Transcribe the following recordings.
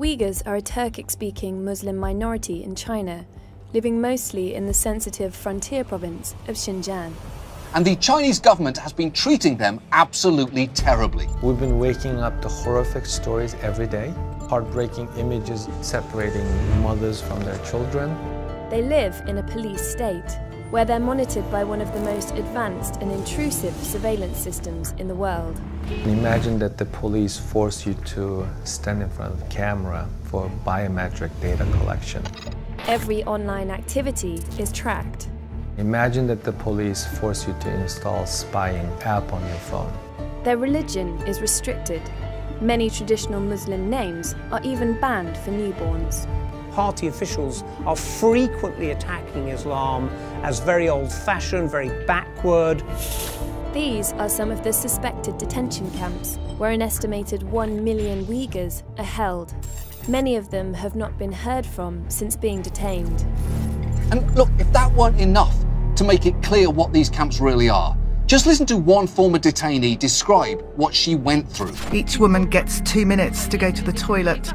Uyghurs are a Turkic-speaking Muslim minority in China, living mostly in the sensitive frontier province of Xinjiang. And the Chinese government has been treating them absolutely terribly. We've been waking up to horrific stories every day, heartbreaking images separating mothers from their children. They live in a police state, where they're monitored by one of the most advanced and intrusive surveillance systems in the world. Imagine that the police force you to stand in front of the camera for biometric data collection. Every online activity is tracked. Imagine that the police force you to install spying app on your phone. Their religion is restricted. Many traditional Muslim names are even banned for newborns. Party officials are frequently attacking Islam as very old-fashioned, very backward. These are some of the suspected detention camps where an estimated 1 million Uyghurs are held. Many of them have not been heard from since being detained. And look, if that weren't enough to make it clear what these camps really are, just listen to one former detainee describe what she went through. Each woman gets 2 minutes to go to the toilet.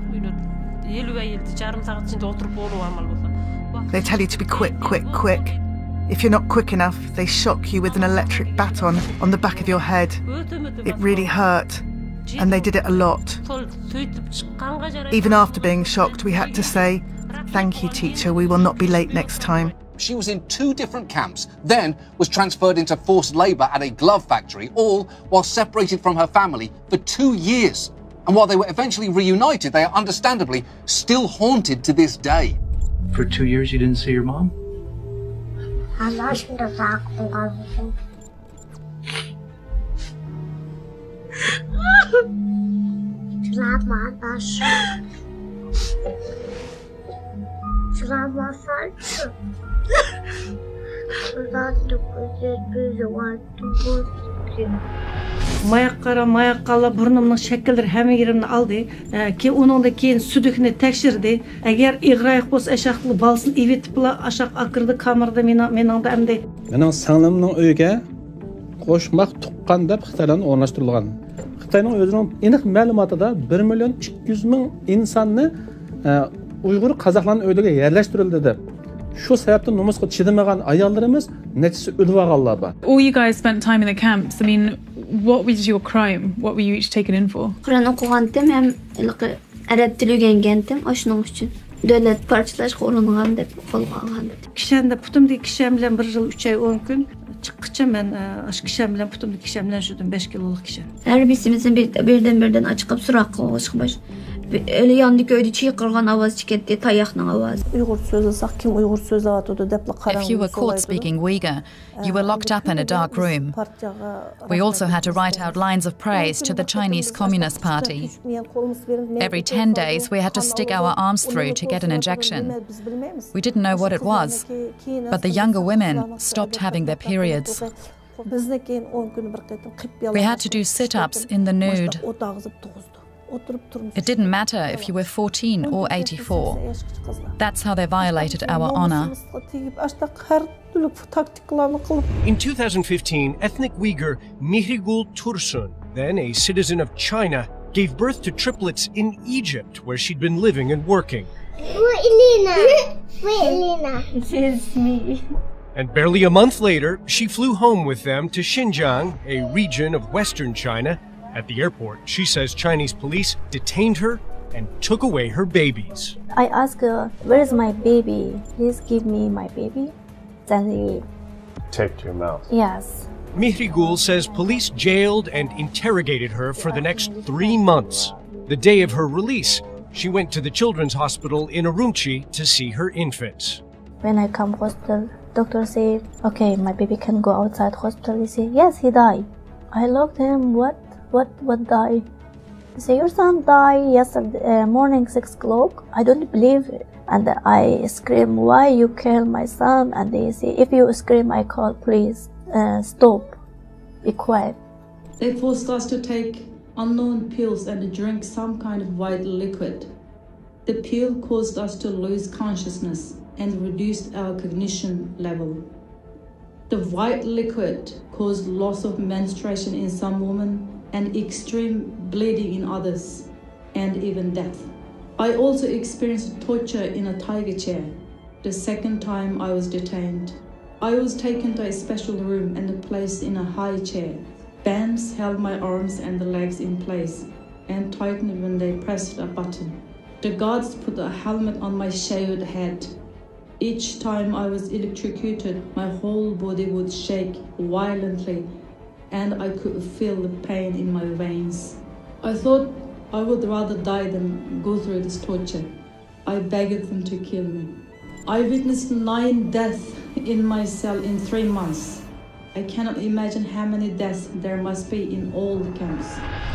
They tell you to be quick, quick, quick. If you're not quick enough, they shock you with an electric baton on the back of your head. It really hurt, and they did it a lot. Even after being shocked, we had to say, "Thank you, teacher, we will not be late next time." She was in 2 different camps, then was transferred into forced labour at a glove factory, all while separated from her family for 2 years. And while they were eventually reunited, they are understandably still haunted to this day. For 2 years you didn't see your mom? Mayakala burnumның şekilleri hem yerimni aldı. Ki onun da keyin südükni tekşirdi. Eğer iğrayık bolsa aşaqlı balsın evitip la aşaq akırdı kamerada mening da emdi. Mening singlimning uyiga qo'shmaq tuqqan deb Xitoydan o'rnashtirilgan. Xitoyning o'zining aniq ma'lumotida 1 million 200 ming insonni Uyg'ur qozoqlarning uyiga yerlashtirildi deb. Shu sababdan nomusga chidamagan ayollarimiz nechisi o'lib olganlar bor. All you guys spent time in the camps. I mean, what was your crime? What were you each taken in for? Qur'on o'qigandim, ham arab tili o'rgangandim, shuning uchun davlat parchalashga uringan deb qo'lga olgan. Kishanda putumdagi kisham bilan 1 yil 3 oy 10 kun chiqqıcha men ash kisham bilan putumdagi kisham bilan shurdim 5 kiloluk kisham. Harbiysimizin birden chiqib so'roq qilishmish. Öyle yandık öyle çiğqırgan avaz çıketdi, tayaqның avazı. Uyghur söz alsaq, kim Uyghur söz atıdı dep qaram. If you were caught speaking Uyghur, you were locked up in a dark room. We also had to write out lines of praise to the Chinese Communist Party. Every 10 days we had to stick our arms through to get an injection. We didn't know what it was, but the younger women stopped having their periods. We had to do sit-ups in the nude. It didn't matter if you were 14 or 84. That's how they violated our honor. In 2015, ethnic Uyghur Mihrigul Tursun, then a citizen of China, gave birth to triplets in Egypt, where she'd been living and working. Elena. It's me. And barely a month later, she flew home with them to Xinjiang, a region of western China. At the airport, she says Chinese police detained her and took away her babies. I asked her, "Where is my baby? Please give me my baby." Then he taped your mouth. Yes. Mihrigul says police jailed and interrogated her for the next 3 months. The day of her release, she went to the children's hospital in Urumqi to see her infants. When I come hospital, doctor said, "Okay, my baby can go outside hospital." He said, "Yes, he died." I looked at him, What died? He said, "Your son died yesterday morning 6 o'clock." I don't believe it. And I scream, "Why you kill my son?" And they say, "If you scream, I call police. Stop. Be quiet." They forced us to take unknown pills and drink some kind of white liquid. The pill caused us to lose consciousness and reduced our cognition level. The white liquid caused loss of menstruation in some women and extreme bleeding in others, and even death. I also experienced torture in a tiger chair, the second time I was detained. I was taken to a special room and placed in a high chair. Bands held my arms and the legs in place and tightened when they pressed a button. The guards put a helmet on my shaved head. Each time I was electrocuted, my whole body would shake violently and I could feel the pain in my veins. I thought I would rather die than go through this torture. I begged them to kill me. I witnessed 9 deaths in my cell in 3 months. I cannot imagine how many deaths there must be in all the camps.